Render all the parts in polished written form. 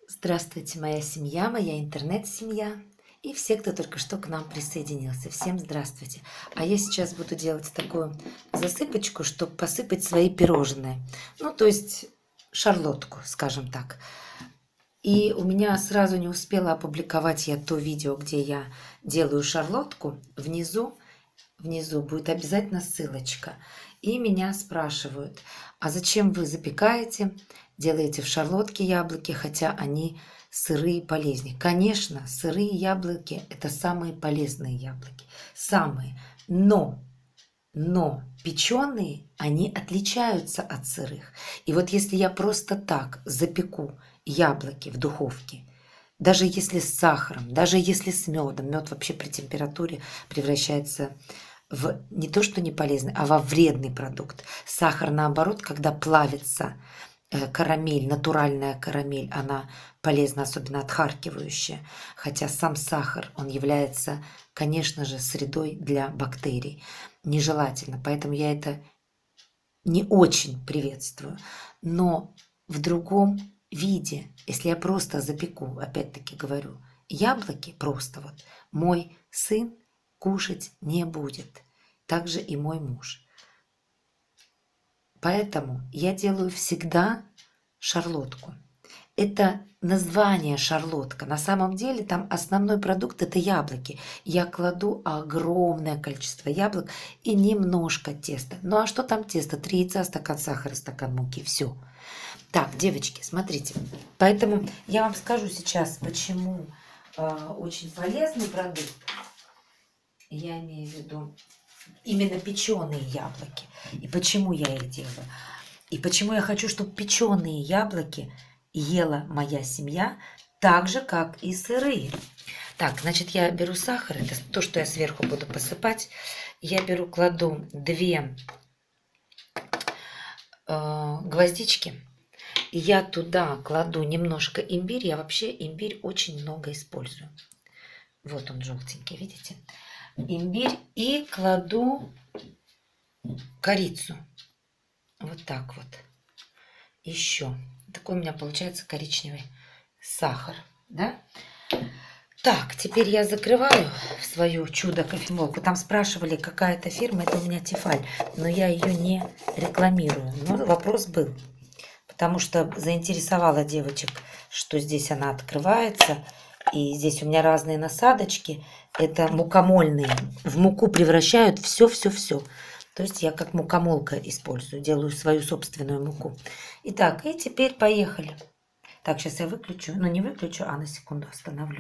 Здравствуйте, моя семья, моя интернет-семья и все, кто только что к нам присоединился. Всем здравствуйте. А я сейчас буду делать такую засыпочку, чтобы посыпать свои пирожные. Ну, то есть шарлотку, скажем так. И у меня сразу не успела опубликовать я то видео, где я делаю шарлотку. Внизу будет обязательно ссылочка. И меня спрашивают, а зачем вы запекаете, делаете в шарлотке яблоки, хотя они сырые и полезнее? Конечно, сырые яблоки – это самые полезные яблоки. Самые. Но печеные, они отличаются от сырых. И вот если я просто так запеку яблоки в духовке, даже если с сахаром, даже если с медом, мед вообще при температуре превращается в не то что не полезный, а во вредный продукт. Сахар, наоборот, когда плавится карамель, натуральная карамель, она полезна, особенно отхаркивающая. Хотя сам сахар, он является, конечно же, средой для бактерий. Нежелательно. Поэтому я это не очень приветствую. Но в другом виде, если я просто запеку, опять-таки говорю, яблоки просто вот, мой сын кушать не будет. Также и мой муж. Поэтому я делаю всегда шарлотку. Это название шарлотка. На самом деле там основной продукт – это яблоки. Я кладу огромное количество яблок и немножко теста. Ну а что там тесто? 3 яйца, стакан сахара, стакан муки. Все. Так, девочки, смотрите. Поэтому я вам скажу сейчас, почему очень полезный продукт. Я имею в виду именно печеные яблоки. И почему я их делаю. И почему я хочу, чтобы печеные яблоки ела моя семья так же, как и сырые. Так, значит, я беру сахар, это то, что я сверху буду посыпать. Я кладу 2 гвоздички. И я туда кладу немножко имбирь. Я вообще имбирь очень много использую. Вот он желтенький, видите? Имбирь. И кладу корицу. Вот так вот. Еще. Такой у меня получается коричневый сахар. Да? Так, теперь я закрываю свою чудо-кофемолку. Там спрашивали, какая это фирма. Это у меня Тефаль. Но я ее не рекламирую. Но вопрос был. Потому что заинтересовала девочек, что здесь она открывается. И здесь у меня разные насадочки. Это мукомольные. В муку превращают все-все-все. То есть я как мукомолка использую, делаю свою собственную муку. Итак, и теперь поехали. Так, сейчас я выключу. Ну, не выключу, а на секунду остановлю.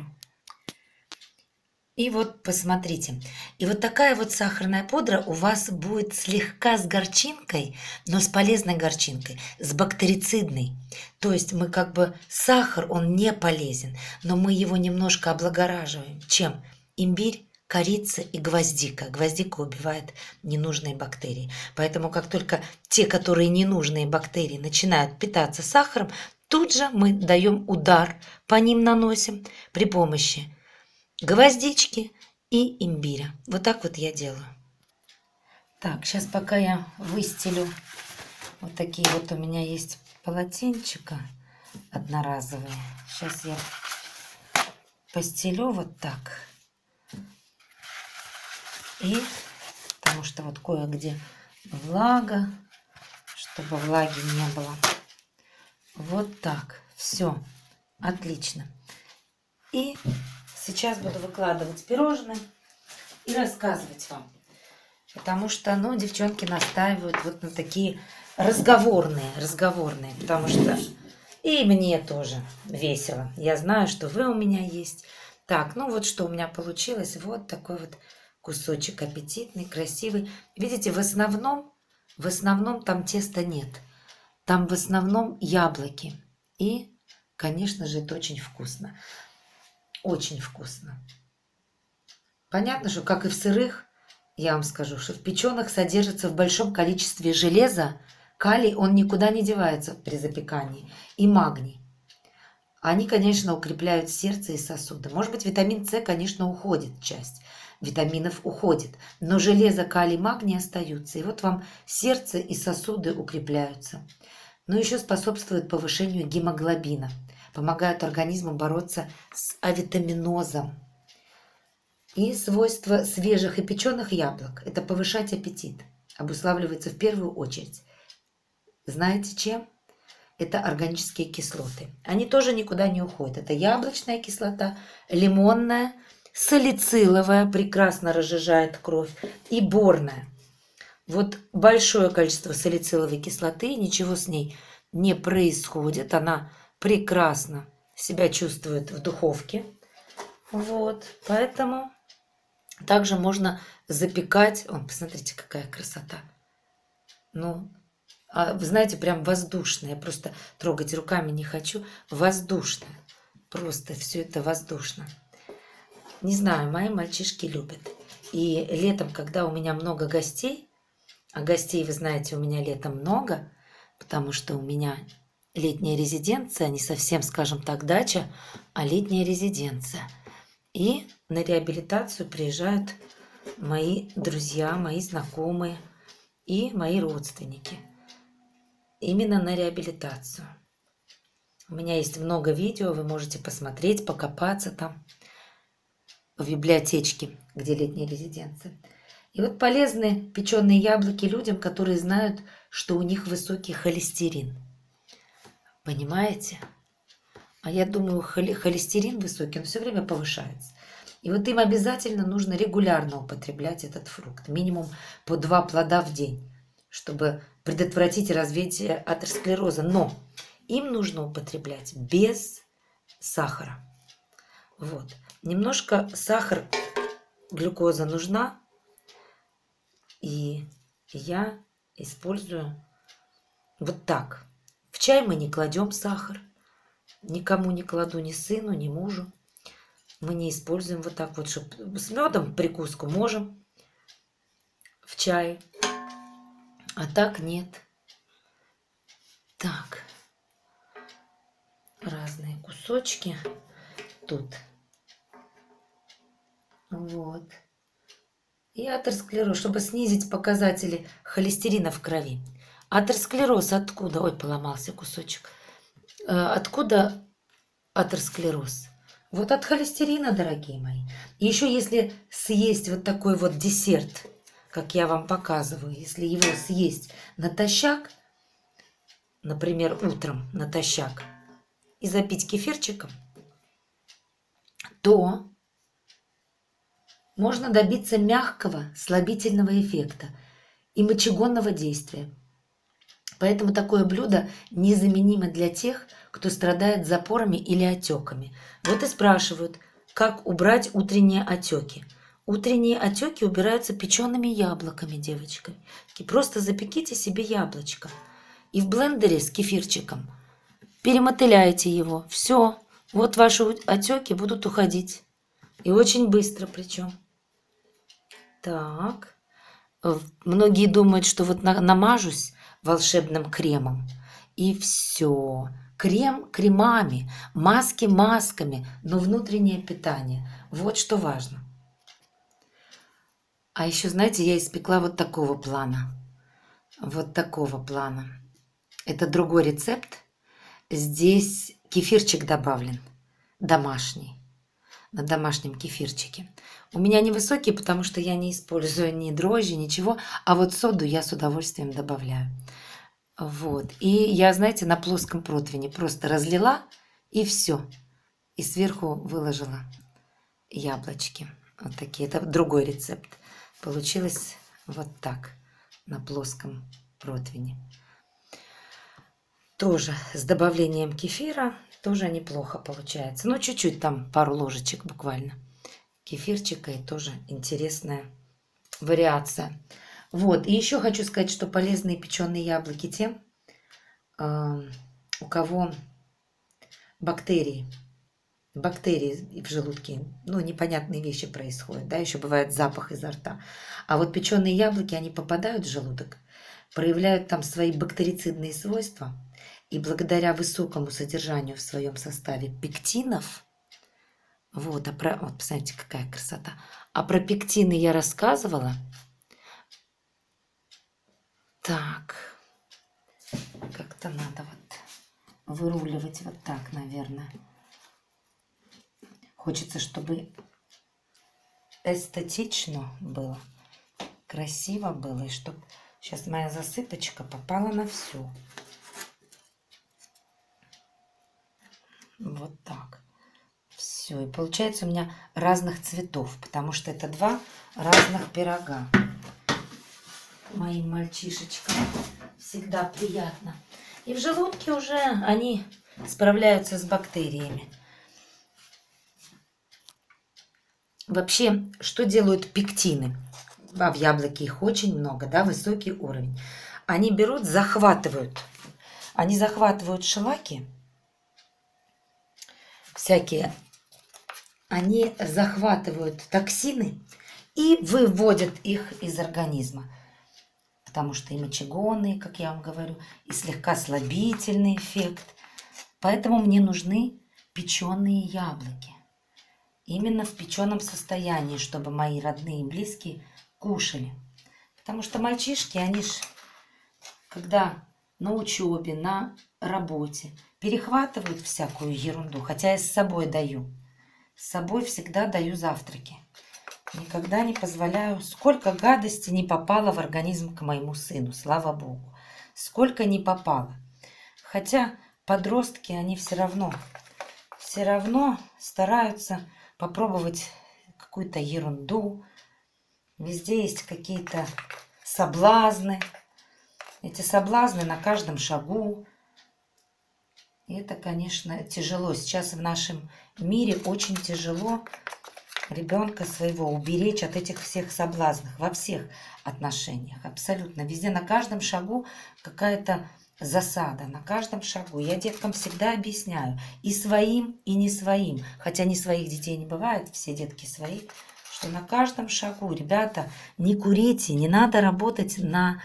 И вот посмотрите. И вот такая вот сахарная пудра у вас будет слегка с горчинкой, но с полезной горчинкой, с бактерицидной. То есть мы как бы сахар, он не полезен, но мы его немножко облагораживаем. Чем? Имбирь, корица и гвоздика. Гвоздика убивает ненужные бактерии. Поэтому как только те, которые ненужные бактерии, начинают питаться сахаром, тут же мы даем удар, по ним наносим при помощи гвоздички и имбиря. Вот так вот я делаю. Так, сейчас пока я выстелю. Вот такие вот у меня есть полотенчика одноразовые. Сейчас я постелю вот так. И потому что вот кое-где влага, чтобы влаги не было. Вот так. Все. Отлично. И сейчас буду выкладывать пирожные и рассказывать вам. Потому что, ну, девчонки настаивают вот на такие разговорные. Потому что и мне тоже весело. Я знаю, что вы у меня есть. Так, ну вот что у меня получилось. Вот такой вот кусочек аппетитный, красивый. Видите, в основном там теста нет. Там в основном яблоки. И, конечно же, это очень вкусно. Очень вкусно. Понятно, что, как и в сырых, я вам скажу, что в печеных содержится в большом количестве железа, калий, он никуда не девается при запекании, и магний. Они, конечно, укрепляют сердце и сосуды. Может быть, витамин С, конечно, уходит часть. Витаминов уходит. Но железо, калий, магний остаются. И вот вам сердце и сосуды укрепляются. Но еще способствует повышению гемоглобина. помогают организму бороться с авитаминозом. И свойство свежих и печеных яблок – это повышать аппетит. Обуславливается в первую очередь. Знаете чем? Это органические кислоты. Они тоже никуда не уходят. Это яблочная кислота, лимонная, салициловая, прекрасно разжижает кровь, и борная. Вот большое количество салициловой кислоты, ничего с ней не происходит. Она прекрасно себя чувствует в духовке. Вот, поэтому также можно запекать. О, посмотрите, какая красота. Ну, вы знаете, прям воздушная. Я просто трогать руками не хочу. Воздушная. Просто все это воздушно. Не знаю, мои мальчишки любят. И летом, когда у меня много гостей, а гостей, вы знаете, у меня летом много, потому что у меня летняя резиденция, не совсем, скажем так, дача, а летняя резиденция. И на реабилитацию приезжают мои друзья, мои знакомые и мои родственники. Именно на реабилитацию. У меня есть много видео, вы можете посмотреть, покопаться там в библиотечке, где летняя резиденция. И вот полезны печеные яблоки людям, которые знают, что у них высокий холестерин. Понимаете? А я думаю, холестерин высокий, он все время повышается. И вот им обязательно нужно регулярно употреблять этот фрукт. Минимум по 2 плода в день, чтобы предотвратить развитие атеросклероза. Но им нужно употреблять без сахара. Вот. Немножко сахар, глюкоза нужна. И я использую вот так. В чай мы не кладем сахар. Никому не кладу, ни сыну, ни мужу. Мы не используем вот так вот, чтобы с медом прикуску можем в чае. А так нет. Так. Разные кусочки тут. Вот. И атеросклероз, чтобы снизить показатели холестерина в крови. Атеросклероз откуда? Ой, поломался кусочек. Откуда атеросклероз? Вот от холестерина, дорогие мои. И еще если съесть вот такой вот десерт, как я вам показываю, если его съесть натощак, например, утром натощак, и запить кефирчиком, то можно добиться мягкого слабительного эффекта и мочегонного действия. Поэтому такое блюдо незаменимо для тех, кто страдает запорами или отеками. Вот и спрашивают, как убрать утренние отеки. Утренние отеки убираются печеными яблоками, девочки. И просто запеките себе яблочко. И в блендере с кефирчиком перемотыляйте его. Все. Вот ваши отеки будут уходить. И очень быстро причем. Так. Многие думают, что вот намажусь волшебным кремом. И все. Крем кремами, маски масками, но внутреннее питание. Вот что важно. А еще, знаете, я испекла вот такого плана. Вот такого плана. Это другой рецепт. Здесь кефирчик добавлен. Домашний. На домашнем кефирчике. У меня невысокий, потому что я не использую ни дрожжи, ничего. А вот соду я с удовольствием добавляю. Вот. И я, знаете, на плоском противне просто разлила и все. И сверху выложила яблочки. Вот такие. Это другой рецепт. Получилось вот так. На плоском противне. Тоже с добавлением кефира. Тоже неплохо получается. Ну, чуть-чуть там, пару ложечек буквально. Кефирчика, и тоже интересная вариация. Вот, и еще хочу сказать, что полезные печеные яблоки тем, у кого бактерии в желудке, ну, непонятные вещи происходят, да, еще бывает запах изо рта. А вот печеные яблоки, они попадают в желудок, проявляют там свои бактерицидные свойства, и благодаря высокому содержанию в своем составе пектинов, вот, вот посмотрите, какая красота. А про пектины я рассказывала. Так, как-то надо вот выруливать вот так, наверное. Хочется, чтобы эстетично было, красиво было, и чтобы сейчас моя засыпочка попала на всю. Вот так. Все. И получается у меня разных цветов, потому что это два разных пирога. Моим мальчишечкам всегда приятно. И в желудке уже они справляются с бактериями. Вообще, что делают пектины? В яблоке их очень много, да, высокий уровень. Они берут, захватывают. Они захватывают шлаки всякие. Они захватывают токсины и выводят их из организма. Потому что и мочегонный, как я вам говорю, и слегка слабительный эффект. Поэтому мне нужны печеные яблоки. Именно в печеном состоянии, чтобы мои родные и близкие кушали. Потому что мальчишки, они ж, когда на учебе, на работе, перехватывают всякую ерунду. Хотя я с собой даю. С собой всегда даю завтраки. Никогда не позволяю, сколько гадости не попало в организм к моему сыну, слава Богу. Сколько не попало. Хотя подростки, они все равно стараются попробовать какую-то ерунду. Везде есть какие-то соблазны. Эти соблазны на каждом шагу. И это, конечно, тяжело. Сейчас в нашем мире очень тяжело ребенка своего уберечь от этих всех соблазнов во всех отношениях. Абсолютно. Везде на каждом шагу какая-то засада, на каждом шагу. Я деткам всегда объясняю, и своим, и не своим, хотя не своих детей не бывает, все детки свои, что на каждом шагу, ребята, не курите, не надо работать на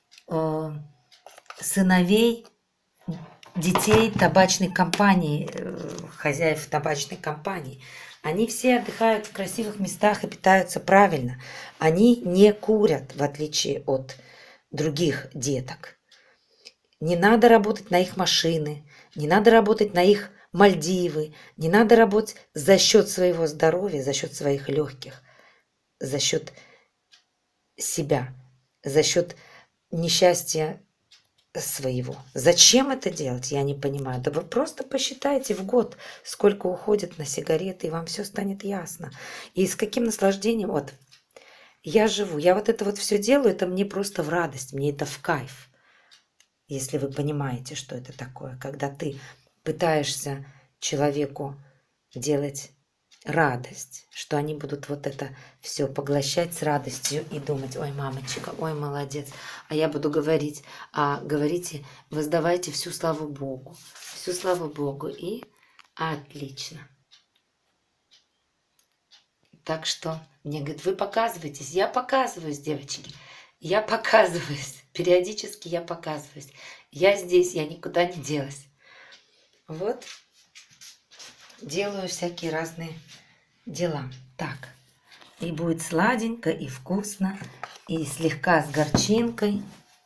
сыновей детей табачной компании, хозяев табачной компании. Они все отдыхают в красивых местах и питаются правильно. Они не курят, в отличие от других деток. Не надо работать на их машины, не надо работать на их Мальдивы, не надо работать за счет своего здоровья, за счет своих легких, за счет себя, за счет несчастья своего. Зачем это делать, я не понимаю. Да вы просто посчитайте в год, сколько уходит на сигареты, и вам все станет ясно. И с каким наслаждением, вот, я живу, я вот это вот все делаю, это мне просто в радость, мне это в кайф. Если вы понимаете, что это такое, когда ты пытаешься человеку делать радость, что они будут вот это все поглощать с радостью и думать: ой, мамочка, ой, молодец. А я буду говорить, говорите, воздавайте всю славу Богу. Всю славу Богу. И отлично. Так что мне говорят: вы показываетесь. Я показываюсь, девочки. Я показываюсь. Периодически я показываюсь. Я здесь, я никуда не делась. Вот. Делаю всякие разные дела. Так. И будет сладенько, и вкусно, и слегка с горчинкой.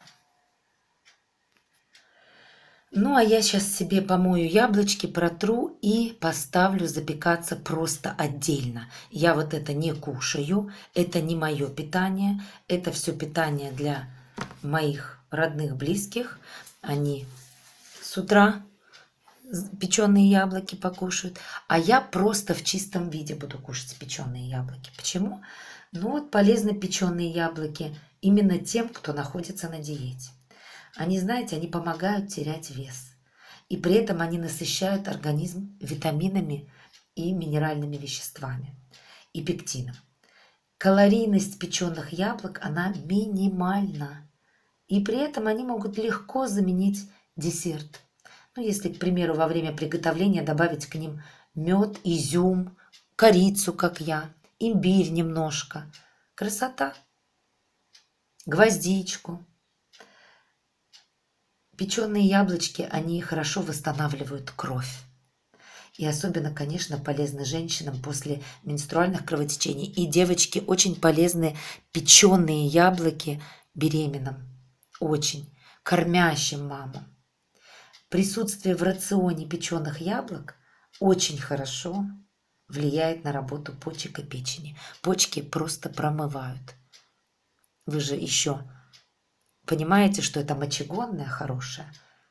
Ну, а я сейчас себе помою яблочки, протру и поставлю запекаться просто отдельно. Я вот это не кушаю, это не мое питание, это все питание для моих родных, близких. Они с утра печеные яблоки покушают, а я просто в чистом виде буду кушать печеные яблоки. Почему? Ну вот полезны печеные яблоки именно тем, кто находится на диете. Они, знаете, они помогают терять вес. И при этом они насыщают организм витаминами и минеральными веществами, и пектином. Калорийность печеных яблок, она минимальна. И при этом они могут легко заменить десерт. Ну, если, к примеру, во время приготовления добавить к ним мед, изюм, корицу, как я, имбирь немножко. Красота. Гвоздичку. Печеные яблочки, они хорошо восстанавливают кровь. И особенно, конечно, полезны женщинам после менструальных кровотечений. И, девочки, очень полезны печеные яблоки беременным. Очень. Кормящим мамам. присутствие в рационе печеных яблок очень хорошо влияет на работу почек и печени. Почки просто промывают. Вы же еще понимаете, что это мочегонное хорошее,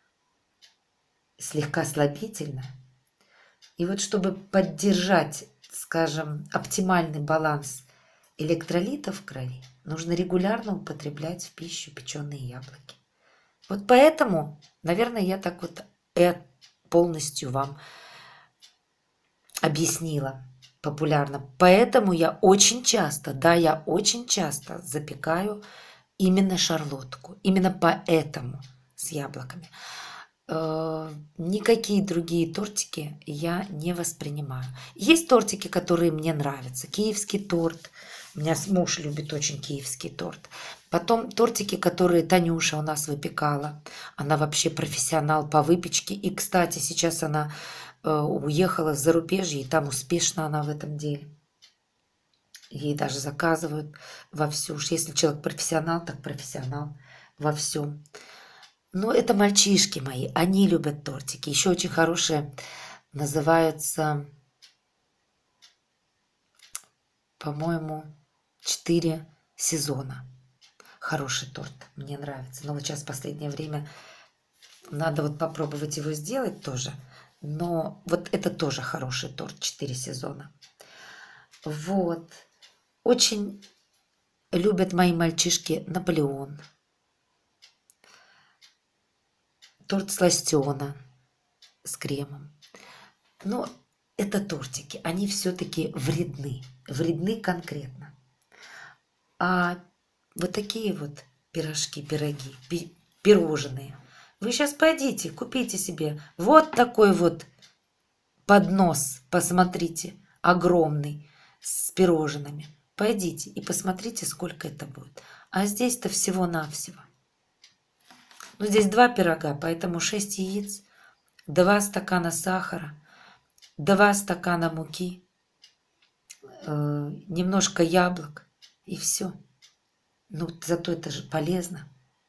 слегка слабительное. И вот чтобы поддержать, скажем, оптимальный баланс электролитов в крови, нужно регулярно употреблять в пищу печеные яблоки. Вот поэтому, наверное, я так вот полностью вам объяснила популярно. Поэтому я очень часто, да, я очень часто запекаю именно шарлотку. Именно поэтому с яблоками. Никакие другие тортики я не воспринимаю. Есть тортики, которые мне нравятся. Киевский торт. У меня муж любит очень киевский торт. Потом тортики, которые Танюша у нас выпекала. Она вообще профессионал по выпечке. И, кстати, сейчас она уехала в зарубежье, и там успешна она в этом деле. Ей даже заказывают вовсю. Уж если человек профессионал, так профессионал во всем. Но это мальчишки мои, они любят тортики. Еще очень хорошие называются, по-моему, 4 сезона. Хороший торт, мне нравится. Но вот сейчас в последнее время надо вот попробовать его сделать тоже. Но вот это тоже хороший торт, 4 сезона. Вот. Очень любят мои мальчишки Наполеон. Торт сластена с кремом. Но это тортики, они все-таки вредны. Вредны конкретно. А вот такие вот пирожки, пироги, пирожные. Вы сейчас пойдите, купите себе вот такой вот поднос, посмотрите, огромный, с пирожными. Пойдите и посмотрите, сколько это будет. А здесь-то всего-навсего. Ну, здесь 2 пирога, поэтому 6 яиц, 2 стакана сахара, 2 стакана муки, немножко яблок и все. Ну, зато это же полезно.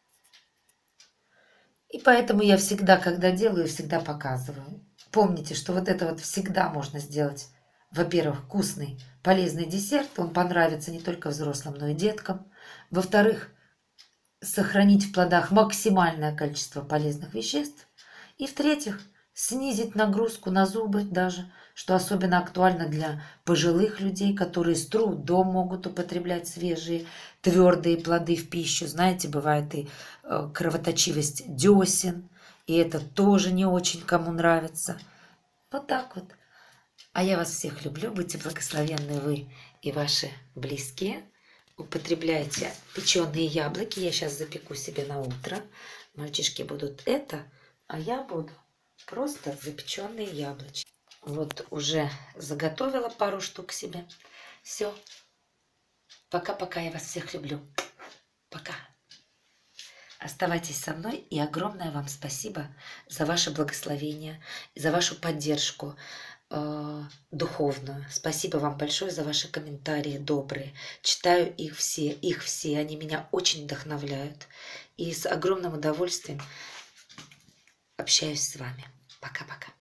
И поэтому я всегда, когда делаю, всегда показываю. Помните, что вот это вот всегда можно сделать. Во-первых, вкусный, полезный десерт. Он понравится не только взрослым, но и деткам. Во-вторых, сохранить в плодах максимальное количество полезных веществ. И в-третьих, снизить нагрузку на зубы даже, что особенно актуально для пожилых людей, которые с трудом могут употреблять свежие твердые плоды в пищу. Знаете, бывает и кровоточивость десен, и это тоже не очень кому нравится. Вот так вот. А я вас всех люблю, будьте благословенны вы и ваши близкие. Употребляйте печеные яблоки. Я сейчас запеку себе на утро. Мальчишки будут это, а я буду просто запеченные яблочки. Вот уже заготовила пару штук себе. Все. Пока-пока. Я вас всех люблю. Пока. Оставайтесь со мной. И огромное вам спасибо за ваше благословение, за вашу поддержку духовную. Спасибо вам большое за ваши комментарии добрые. Читаю их все, они меня очень вдохновляют. И с огромным удовольствием общаюсь с вами. Пока-пока.